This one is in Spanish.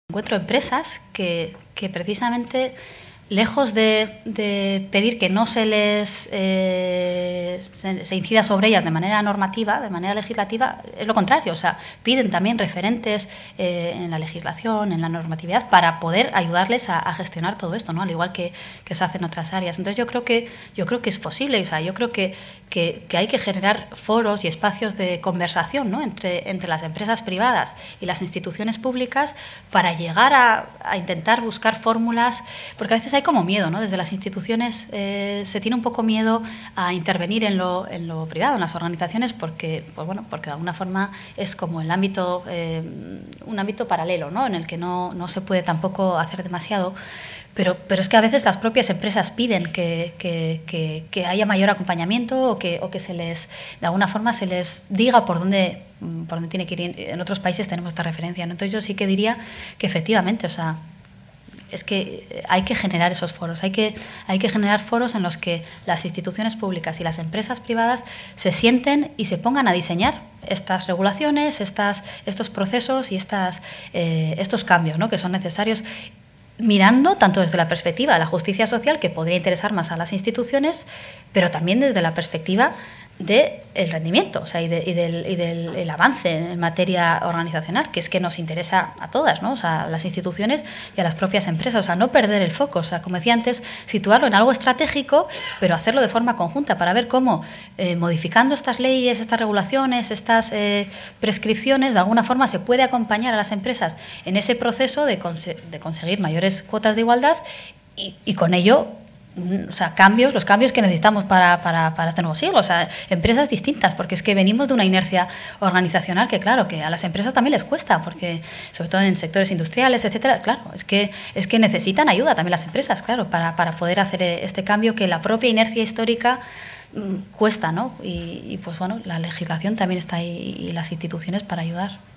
Encuentro empresas que precisamente, lejos de pedir que no se les se incida sobre ellas de manera normativa, de manera legislativa, es lo contrario. O sea, piden también referentes en la legislación, en la normatividad, para poder ayudarles a gestionar todo esto, ¿no? Al igual que se hace en otras áreas. Entonces, yo creo que es posible. O sea, yo creo que hay que generar foros y espacios de conversación, ¿no? entre las empresas privadas y las instituciones públicas para llegar a intentar buscar fórmulas, porque a veces hay como miedo, ¿no? Desde las instituciones se tiene un poco miedo a intervenir en lo privado, en las organizaciones, porque, pues bueno, porque de alguna forma es como el ámbito, un ámbito paralelo, ¿no? En el que no se puede tampoco hacer demasiado. Pero es que a veces las propias empresas piden que haya mayor acompañamiento o que se les, de alguna forma, se les diga por dónde tiene que ir. En otros países tenemos esta referencia, ¿no? Entonces yo sí que diría que efectivamente, o sea, es que hay que generar esos foros, hay que generar foros en los que las instituciones públicas y las empresas privadas se sienten y se pongan a diseñar estas regulaciones, estos procesos y estos cambios, ¿no? Que son necesarios, mirando tanto desde la perspectiva de la justicia social, que podría interesar más a las instituciones, pero también desde la perspectiva del rendimiento, o sea, y del avance en materia organizacional, que es que nos interesa a todas, ¿no? O sea, a las instituciones y a las propias empresas. O sea, no perder el foco. O sea, como decía antes, situarlo en algo estratégico, pero hacerlo de forma conjunta para ver cómo, modificando estas leyes, estas regulaciones, estas prescripciones, de alguna forma se puede acompañar a las empresas en ese proceso de conseguir mayores cuotas de igualdad y con ello, o sea, los cambios que necesitamos para este nuevo siglo. O sea, empresas distintas, porque es que venimos de una inercia organizacional que, claro, que a las empresas también les cuesta, porque sobre todo en sectores industriales, etcétera, claro, es que necesitan ayuda también las empresas, claro, para poder hacer este cambio que la propia inercia histórica cuesta, ¿no? Y pues bueno, la legislación también está ahí y las instituciones para ayudar.